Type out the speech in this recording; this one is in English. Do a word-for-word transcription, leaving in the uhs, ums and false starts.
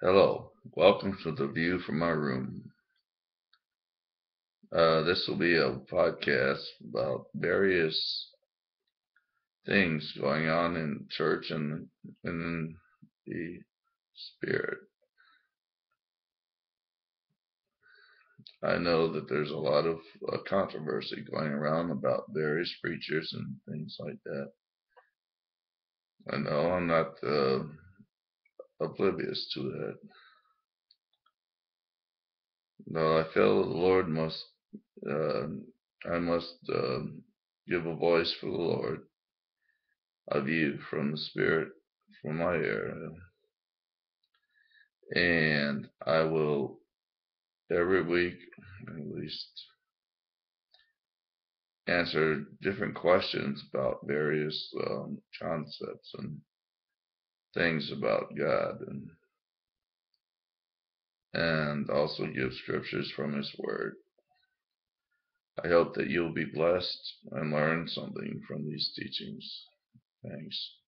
Hello, welcome to the view from my room. Uh, this will be a podcast about various things going on in church and in the spirit. I know that there's a lot of uh, controversy going around about various preachers and things like that. I know I'm not uh, oblivious to that. No, I feel the Lord must, uh, I must uh, give a voice for the Lord, a view from the Spirit from my area. And I will every week at least answer different questions about various um, concepts and things about God, and and also give scriptures from His Word. I hope that you'll be blessed and learn something from these teachings. Thanks.